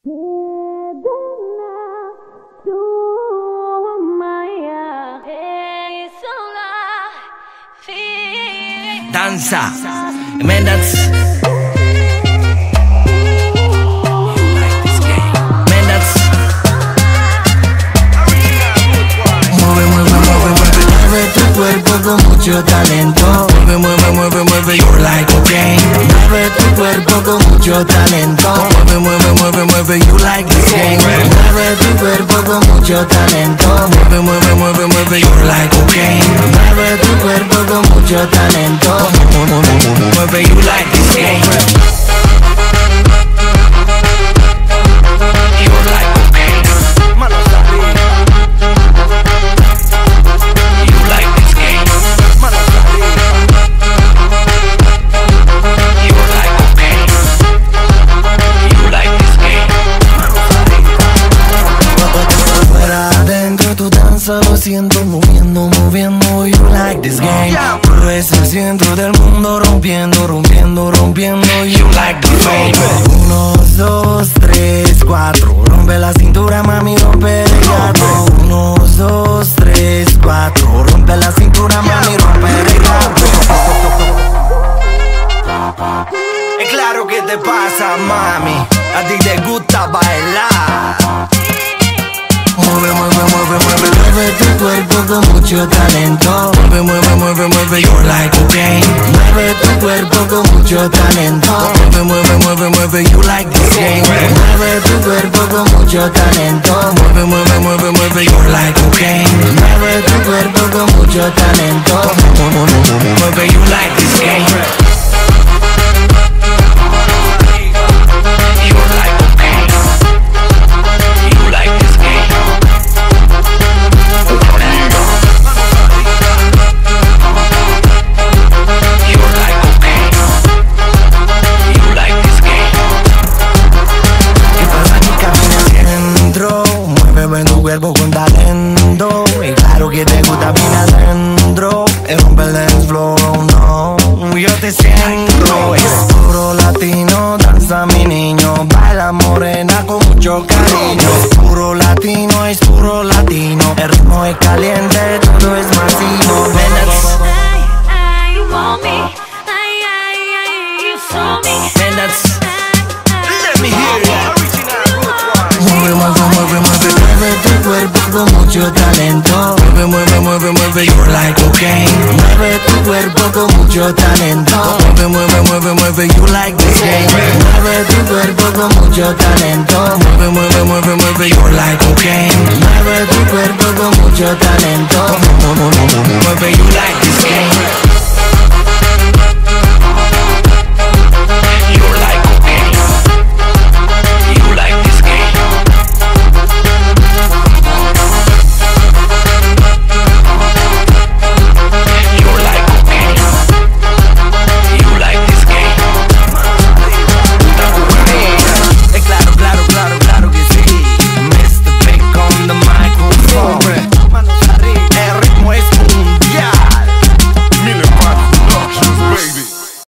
Danza, Menats. Mueve tu cuerpo con mucho talento. Mueve, you're like cocaine. Mueve tu cuerpo con mucho talento. Mueve, you like this game. Mueve tu cuerpo con mucho talento. Mueve, you're like cocaine. Mueve tu cuerpo con mucho talento. Mueve, you like this game. You're like cocaine. Manos arriba. You like this game. Manos arriba. You're like cocaine. You like this game. Manos arriba. Fuera adentro tu danza lo siento moviendo. You like this game. Tú eres el centro del mundo rompiendo. You like the fame. 1, 2, 3, 4. Rompe la cintura, mami, rompe el gato. 1, 2, 3, 4. Rompe la cintura, mami, rompe el gato. Es claro que te pasa, mami. A ti te gusta bailar. Mueve tu cuerpo con mucho talento. Mueve, you're like cocaine. Mueve tu cuerpo con mucho talento. Mueve, you like this game. Mueve tu cuerpo con mucho talento. Mueve, you're like cocaine. Mueve tu cuerpo con mucho talento. Mueve, you like this game. Mueve tu cuerpo con talento. Y claro que te gusta bien adentro. Rompe el dance floor, no. Yo te siento. Es puro latino, danza mi niño. Baila morena con mucho cariño. Es puro latino, es puro latino. El ritmo es caliente, todo es masivo. Ay, you want me. Ay, you saw me. Let me hear that. Mueve tu cuerpo con mucho talento. Mueve, you're like cocaine. Mueve tu cuerpo con mucho talento. Mueve, you like this game. Mueve tu cuerpo con mucho talento. Mueve, you're like cocaine. Mueve tu cuerpo con mucho talento. Mueve, you like this game.